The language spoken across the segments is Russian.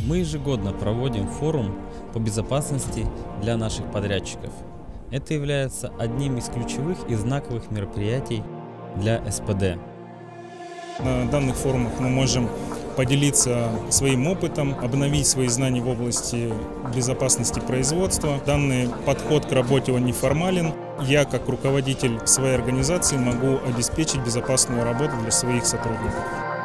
Мы ежегодно проводим форум по безопасности для наших подрядчиков. Это является одним из ключевых и знаковых мероприятий для СПД. На данных форумах мы можем поделиться своим опытом, обновить свои знания в области безопасности производства. Данный подход к работе он не формален. Я, как руководитель своей организации, могу обеспечить безопасную работу для своих сотрудников.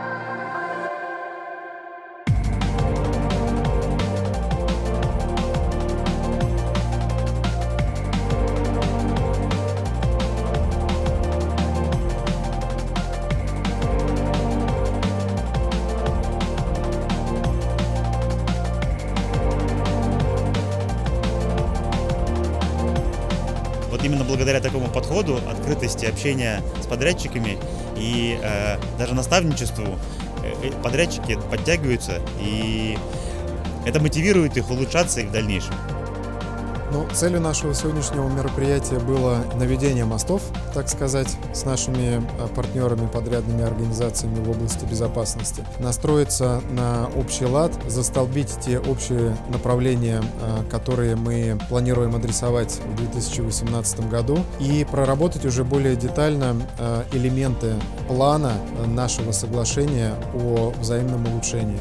Вот именно благодаря такому подходу, открытости, общения с подрядчиками и даже наставничеству подрядчики подтягиваются, и это мотивирует их улучшаться и в дальнейшем. Целью нашего сегодняшнего мероприятия было наведение мостов, так сказать, с нашими партнерами, подрядными организациями в области безопасности, настроиться на общий лад, застолбить те общие направления, которые мы планируем адресовать в 2018 году, и проработать уже более детально элементы плана нашего соглашения о взаимном улучшении.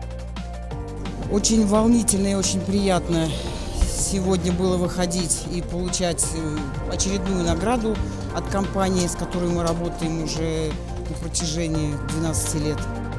Очень волнительно и очень приятно сегодня было выходить и получать очередную награду от компании, с которой мы работаем уже на протяжении 12 лет.